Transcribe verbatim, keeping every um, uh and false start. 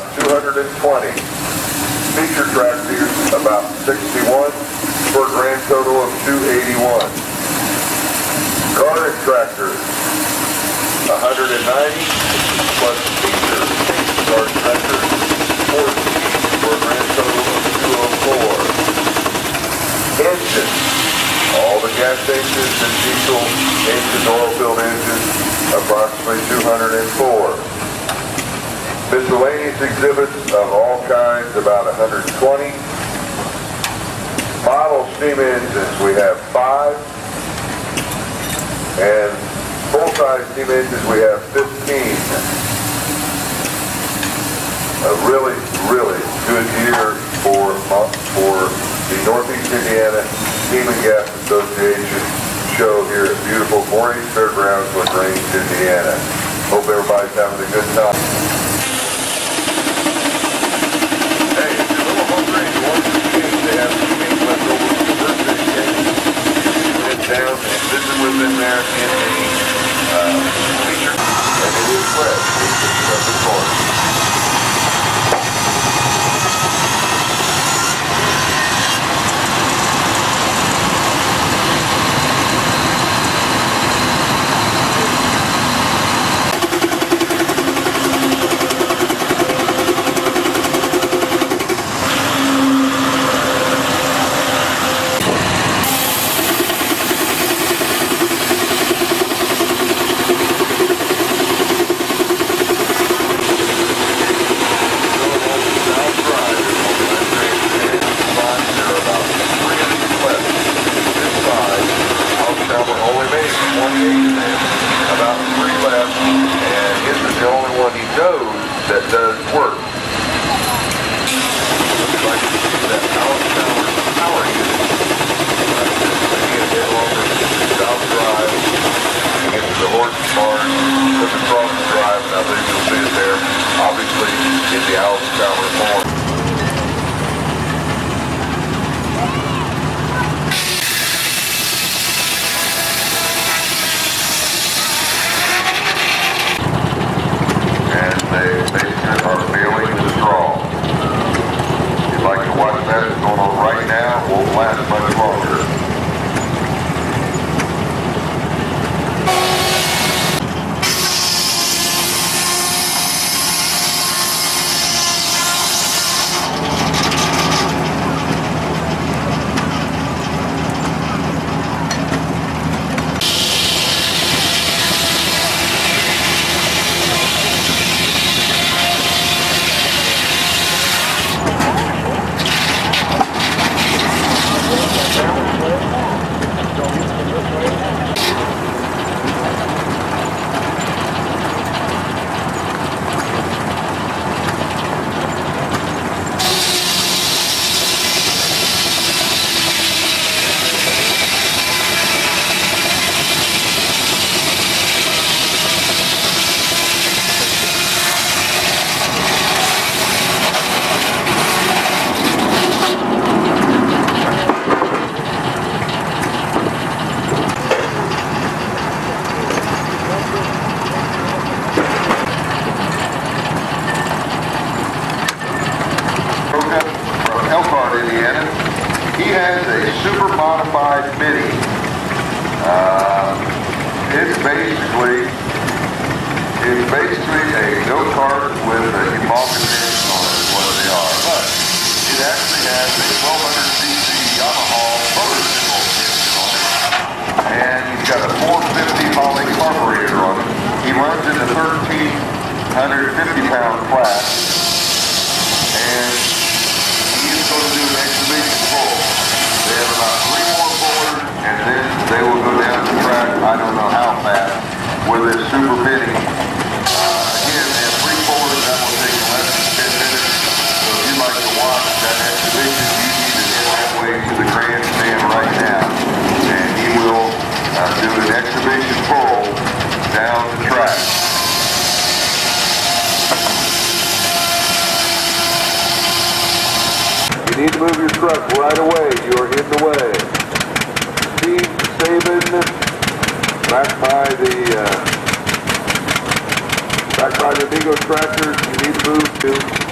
two hundred twenty. Feature tractors, about sixty-one, for a grand total of two hundred eighty-one. Garden tractors, one hundred ninety, plus feature garden tractors, fourteen, for a grand total of two hundred four. Engines, all the gas stations and diesel engines, oil-filled engines, approximately two hundred four. Miscellaneous exhibits of all kinds, about one hundred twenty. Model steam engines, we have five. And full-size steam engines, we have fifteen. A really, really good year for, for the Northeast Indiana Steam and Gas Association show here at beautiful Voorhees Fairgrounds, LaGrange, Indiana. Hope everybody's having a good time. Hey, if you're a little hungry and you want some games, they have some games left over from the birthday game. You can head down and visit with them there in the uh, feature. And it is fresh. It's just the corner. About three left, and this is the only one he knows that does work. Looks like you see that power tower power unit. Maybe a bit longer to South Drive, into the horse barn, look across the drive, and I believe you'll see it there, obviously in the Allen Tower form. Last much longer. Super modified Mini. Uh, it's basically it's basically a go-kart with a emulsion engine on it, is what they are. But it actually has a twelve hundred c c Yamaha motorcycle engine on it, and he's got a four fifty Holley carburetor on it. He runs in the thirteen fifty pound class, and he's going to do an exhibition pull. They have about three more pullers, and then they will go down the track, I don't know how fast, with this Super Mini. Uh, again, they have three pullers, that will take less than ten minutes. So if you'd like to watch that exhibition, you need to head that way to the grandstand right now. And he will uh, do an exhibition pull down the track. You need to move your truck right away. You are in the way. Steve, stay business. Back by the uh, back by the Amigo tractors. You need to move to